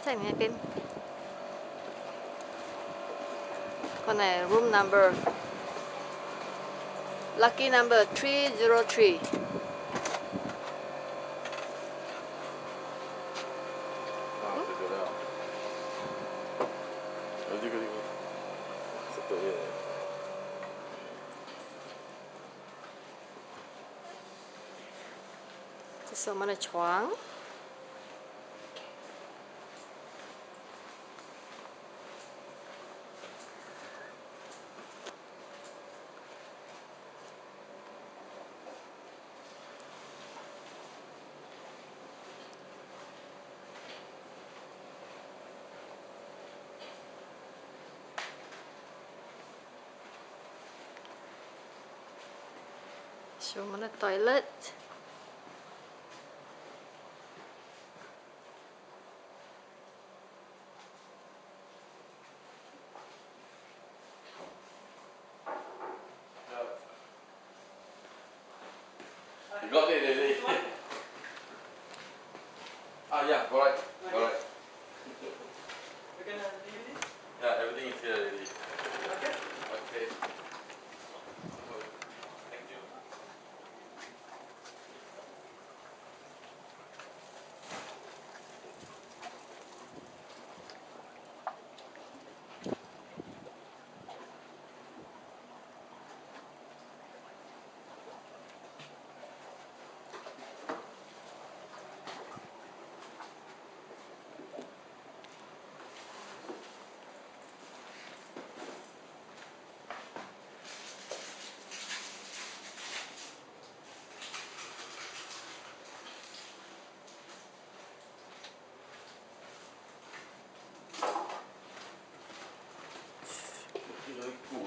ใช่ไหมเป็นคนไหน room number lucky number 303 들어가요. 어디 그리고 또 예. 구성만의床 show mana toilet You got it ready. Yeah, go right. Go right. We're gonna leave it in? Yeah, everything is here ready. Okay. Okay. Thank you. 여기 있고.